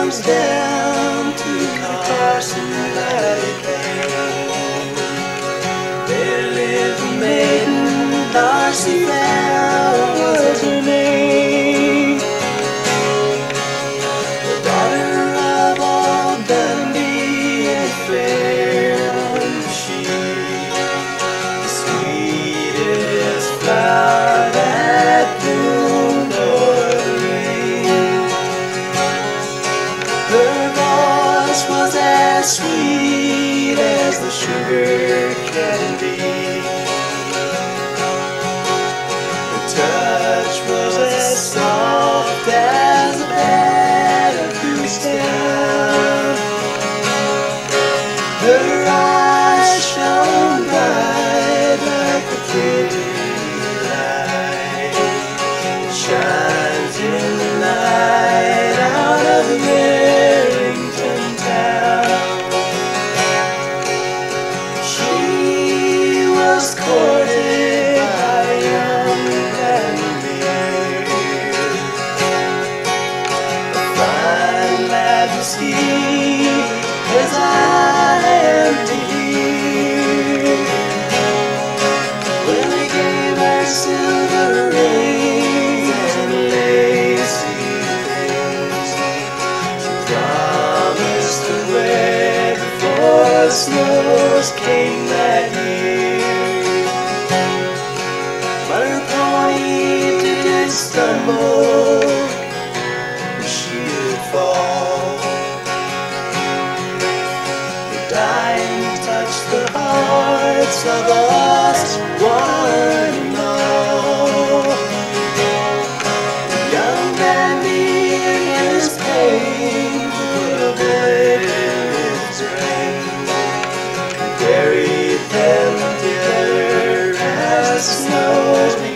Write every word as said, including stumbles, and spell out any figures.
comes down to the Carson Valley Plain. There lived a maiden, Darcy Farrow was her name. The daughter of old Dundee and fair was she, the sweetest flower that bloomed o'er the rain. Her voice was as sweet as the sugar can be. Her touch was as soft as a bed of crystal. Her eyes shone bright like the clear light that shines in the night out of Warrington town. She was courted by a young Vandermeer, a fine lad to see as I am to hear. When they gave her silver rings and lacy things, she promised to wear before the snows came that year. But her pony did stumble, she did fall. The dying touched the hearts of us, one and all. The young dandy in his pain put a bullet in his brain and buried them together as the snows